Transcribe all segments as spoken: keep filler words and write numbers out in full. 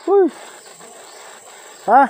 Wuih. Hah?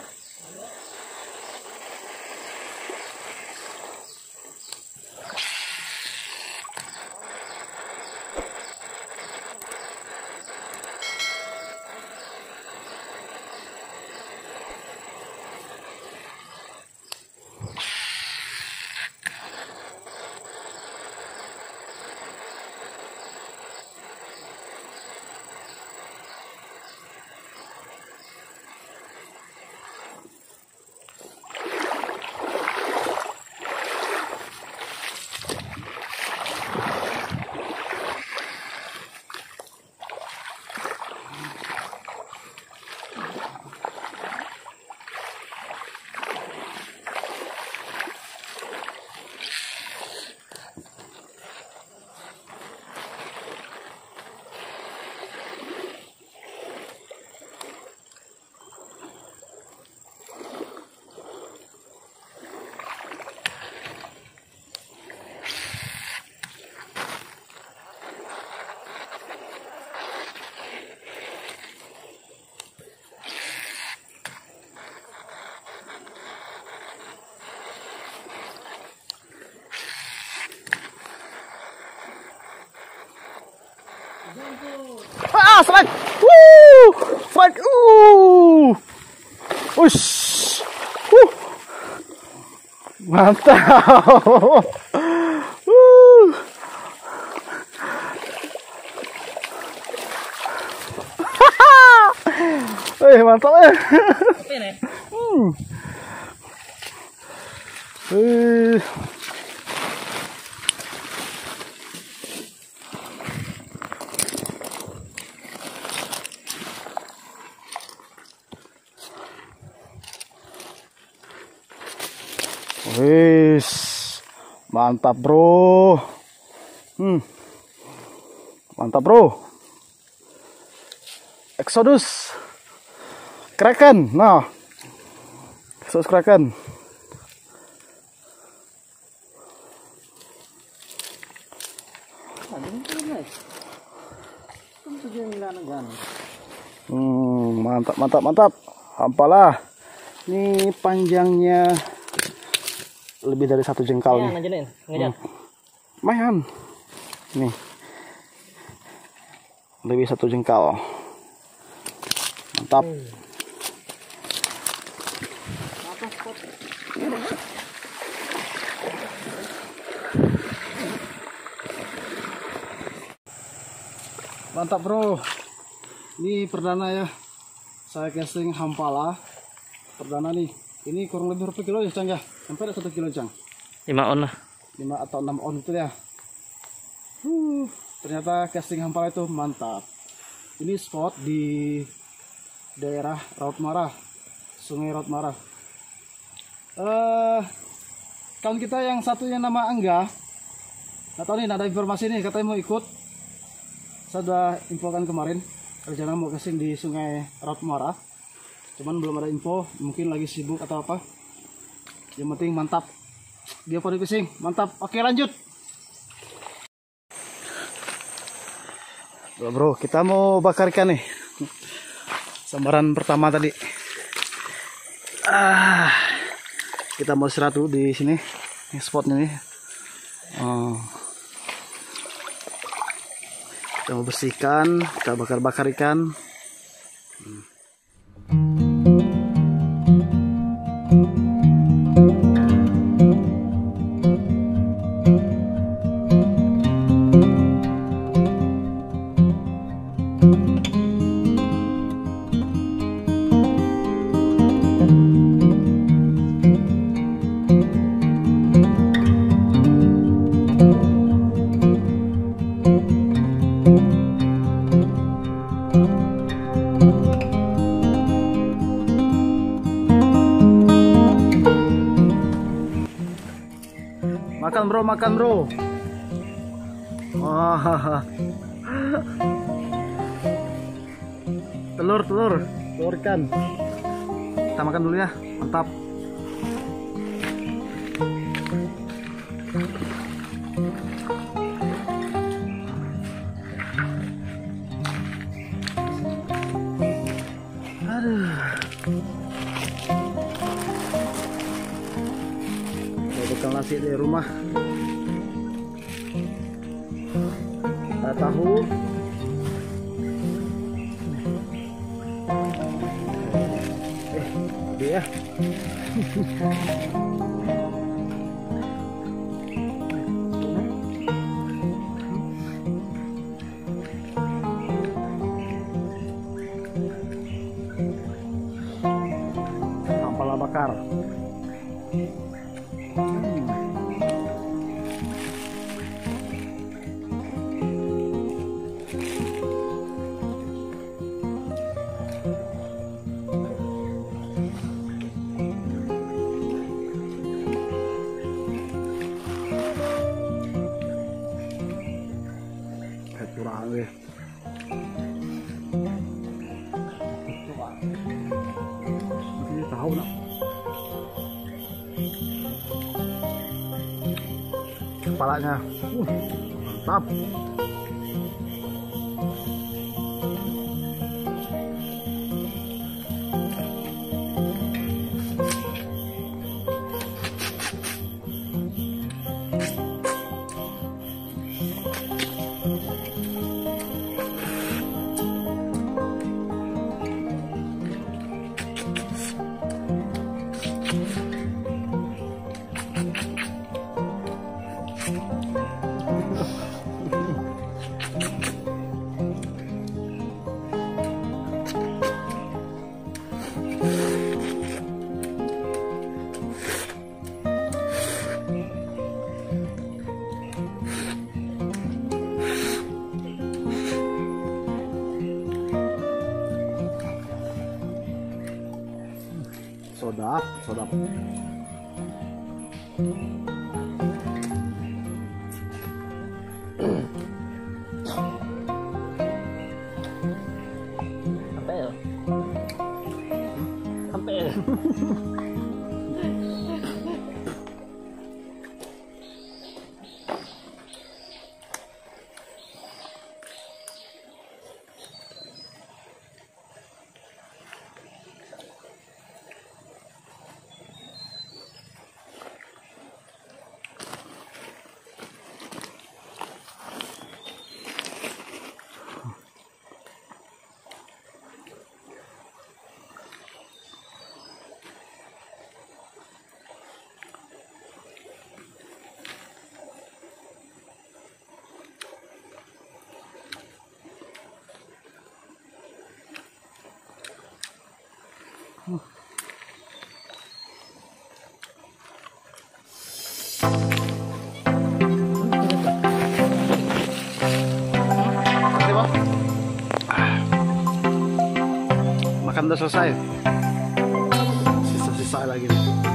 Ah, strike! Woo! Strike! Uh! Ush! Uh! Mantap! Uh! Eh, mantap ya! Hmm. Eh. Wis, mantap bro. Hmm. Mantap bro. Exodus Kraken. Nah. Exodus Kraken. Hmm, mantap mantap mantap. Hampalah. Ini panjangnya lebih dari satu jengkal nih. Hmm. Mayan. Nih. Lebih satu jengkal. Mantap. Hmm. Mantap bro. Ini perdana ya. Saya casting hampala. Perdana nih. Ini kurang lebih berapa kilo ya Cang ya? Sampai ada satu kilo Cang. lima on lah. lima atau enam on itu ya. Uh, ternyata casting hampala itu mantap. Ini spot di daerah Raut Marah, Sungai Raut Marah. Uh, kawan kita yang satunya nama Angga, nggak tahu nih, ada informasi nih katanya mau ikut. Saya sudah infokan kemarin rencana mau casting di Sungai Raut Marah. Cuman belum ada info, mungkin lagi sibuk atau apa. Yang penting mantap. Dia body fishing, mantap. Oke lanjut. Bro, kita mau bakar ikan nih. Sambaran pertama tadi. Ah, kita mau istirahat dulu di sini. Ini spotnya nih. Oh. Kita mau bersihkan, kita bakar-bakar ikan. Hmm. Makan bro, makan bro. Wah. Telur, telur, telur ikan. Kita makan dulu ya, mantap. nasi di rumah. Ada tahu. Eh, dia. Hampala bakar. Hmm. Kurang deh. Ini tahu nak. Kepalanya, uh, mantap. Sodap, sodap. Sampai ya? Sampai ya? Uh. Makan udah selesai. Sisa-sisa lagi nih.